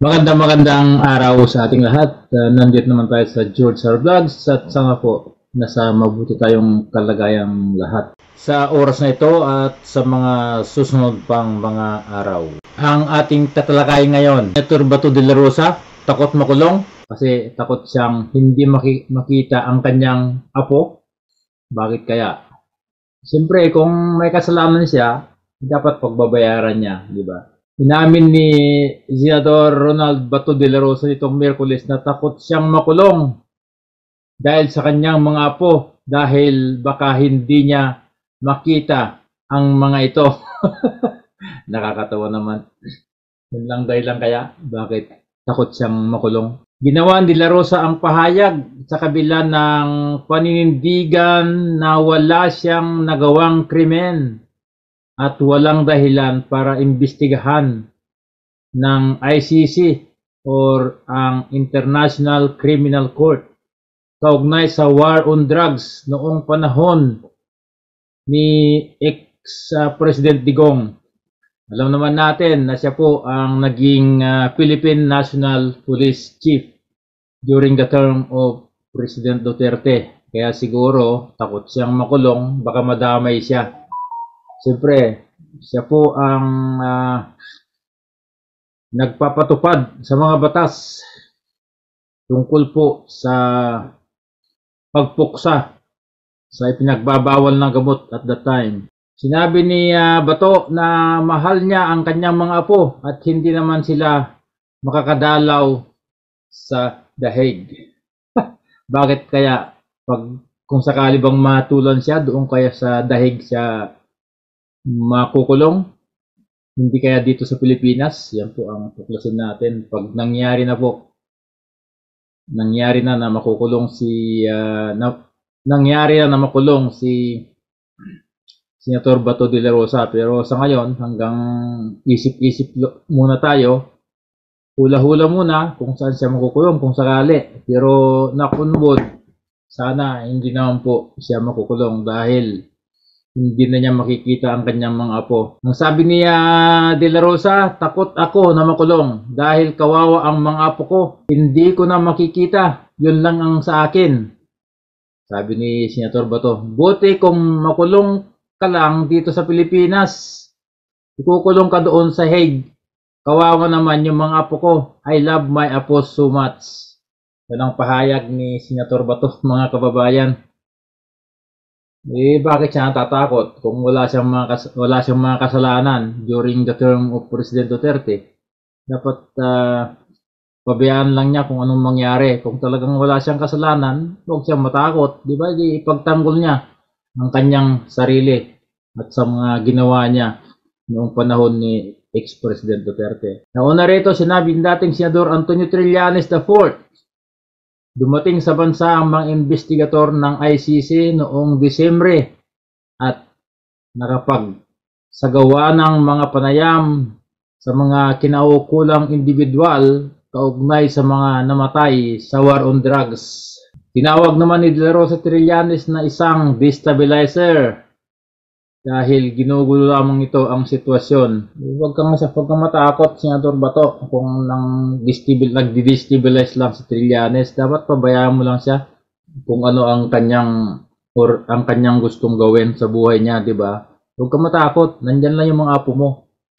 Magandang araw sa ating lahat. Nandito naman tayo sa George R. Vlogs at sana po nasa mabuti tayong kalagayang lahat sa oras na ito at sa mga susunod pang mga araw. Ang ating tatalakay ngayon, Senator Bato de la Rosa, takot makulong kasi takot siyang hindi makita ang kanyang apo. Bakit kaya? Siyempre, kung may kasalanan siya, dapat pagbabayaran niya, di ba? Inamin ni Senador Ronald Bato de la Rosa nitong Miyerkules na takot siyang makulong dahil sa kanyang mga apo dahil baka hindi niya makita ang mga ito. Nakakatawa naman. Yun lang dahilan kaya bakit takot siyang makulong. Ginawa ni De La Rosa ang pahayag sa kabila ng paninindigan na wala siyang nagawang krimen at walang dahilan para imbestigahan ng ICC or ang International Criminal Court kaugnay sa war on drugs noong panahon ni ex-President Digong. Alam naman natin na siya po ang naging Philippine National Police Chief during the term of President Duterte. Kaya siguro takot siyang makulong, baka madamay siya. Siyempre, siya po ang nagpapatupad sa mga batas tungkol po sa pagpuksa sa ipinagbabawal ng gamot at that time. Sinabi ni Bato na mahal niya ang kanyang mga apo at hindi naman sila makakadalaw sa The Hague. Bakit kaya kung sakali bang matulan siya doon kaya sa The Hague siya makukulong? Hindi kaya dito sa Pilipinas? Yan po ang tuklasin natin. Pag nangyari na po, nangyari na makulong si Senator Bato de la Rosa. Pero sa ngayon, hanggang isip-isip muna tayo, hula-hula muna kung saan siya makukulong, kung sakali. Pero nakunbod, sana hindi naman po siya makukulong dahil hindi na niya makikita ang kanyang mga apo. Ang sabi niya De La Rosa, takot ako na makulong dahil kawawa ang mga apo ko. Hindi ko na makikita. Yun lang ang sa akin. Sabi ni Senator Bato, buti kung makulong ka lang dito sa Pilipinas. Ikukulong ka doon sa Hague. Kawawa naman yung mga apo ko. I love my apo so much. Yan ang pahayag ni Senator Bato, mga kababayan. Bakit siya natatakot kung wala siyang mga kasalanan during the term of President Duterte? Dapat pabayaan lang niya kung anong mangyari. Kung talagang wala siyang kasalanan, huwag siyang matakot. Di ba? Ipagtanggol niya ang kanyang sarili at sa mga ginawa niya noong panahon ni ex-President Duterte. Nauna rito, sinabi ng dating Senador Antonio Trillanes IV, dumating sa bansa ang mga investigator ng ICC noong Disyembre at nakapagsagawa ng mga panayam sa mga kinaukulang individual kaugnay sa mga namatay sa war on drugs. Tinawag naman ni De La Rosa Trillanes na isang destabilizer dahil ginugulo lamang ito ang sitwasyon. Huwag kang matakot, Senador Bato, kung nag-destabilize lang si Trillanes. Dapat pabayaan mo lang siya kung ano ang kanyang gustong gawin sa buhay niya, di ba? Huwag kang matakot, nandyan lang yung mga apo mo.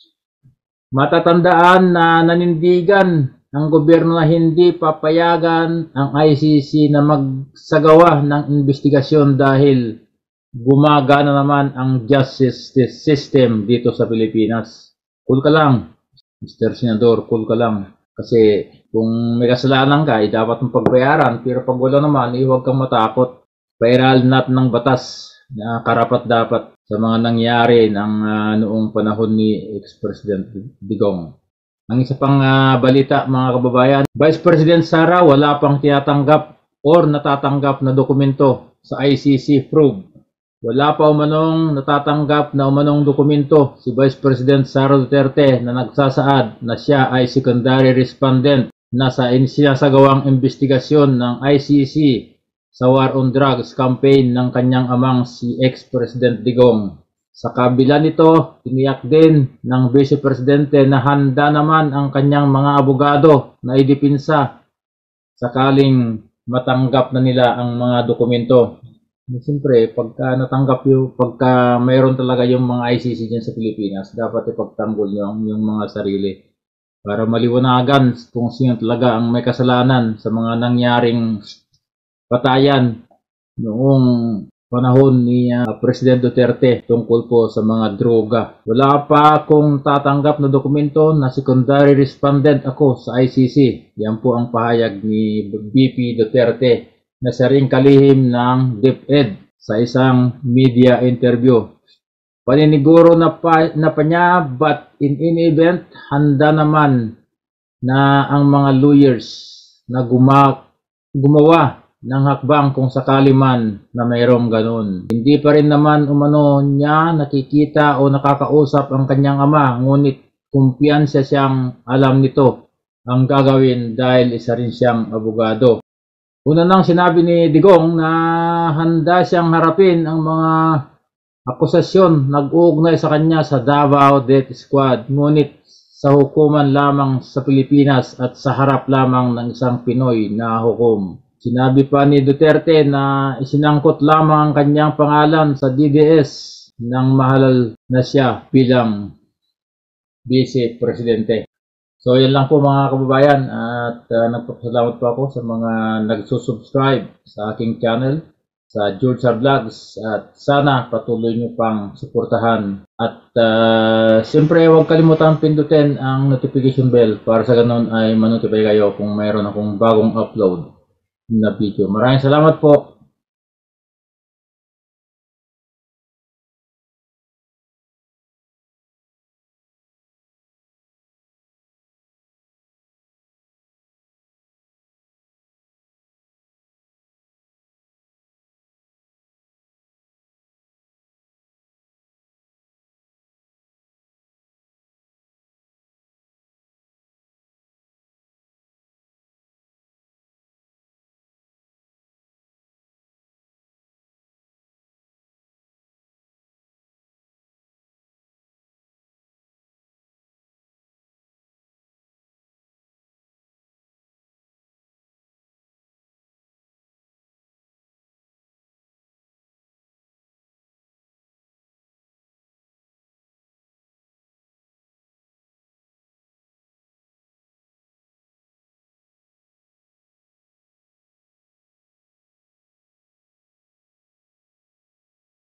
Matatandaan na nanindigan ang gobyerno na hindi papayagan ang ICC na magsagawa ng investigasyon dahil gumagana naman ang justice system dito sa Pilipinas. Cool ka lang, Mr. Senador, cool ka lang. Kasi kung may kasalanan ka, dapat mong pagbayaran. Pero pag wala naman, huwag kang matakot. Pairalin natin ng batas na karapat-dapat sa mga nangyari noong panahon ni ex-President Digong. Ang isa pang balita, mga kababayan, Vice President Sara wala pang tinatanggap or natatanggap na dokumento sa ICC probe. Wala pa umanong natatanggap na umanong dokumento si Vice President Sara Duterte na nagsasaad na siya ay secondary respondent na sa sinasagawang investigasyon ng ICC sa war on drugs campaign ng kanyang amang si ex-President Digong. Sa kabila nito, tiniyak din ng Vice Presidente na handa naman ang kanyang mga abogado na idipinsa sakaling matanggap na nila ang mga dokumento. Siyempre, pagka mayroon talaga yung mga ICC dyan sa Pilipinas, dapat ipagtanggol nyo yung mga sarili para maliwanagan kung sino talaga ang may kasalanan sa mga nangyaring patayan noong panahon ni President Duterte tungkol po sa mga droga. Wala pa akong tatanggap na dokumento na secondary respondent ako sa ICC. Yan po ang pahayag ni BP Duterte na siya ring kalihim ng DepEd sa isang media interview. Paniniguro na pa niya, but in any event, handa naman na ang mga lawyers na gumawa ng hakbang kung sakali man na mayroong ganun. Hindi pa rin naman umano niya nakikita o nakakausap ang kanyang ama, ngunit kumpiyansa siyang alam nito ang gagawin dahil isa rin siyang abogado. Una nang sinabi ni Digong na handa siyang harapin ang mga akusasyon nag-uugnay sa kanya sa Davao Death Squad, ngunit sa hukuman lamang sa Pilipinas at sa harap lamang ng isang Pinoy na hukom. Sinabi pa ni Duterte na isinangkot lamang ang kanyang pangalan sa DDS nang mahalal na siya bilang Vice Presidente. So yan lang po mga kababayan, at nagpapasalamat po ako sa mga nagsusubscribe sa aking channel, sa George R. Vlogs, at sana patuloy nyo pang suportahan. At siyempre huwag kalimutan pindutin ang notification bell para sa ganun ay manotify kayo kung mayroon akong bagong upload na video. Maraming salamat po.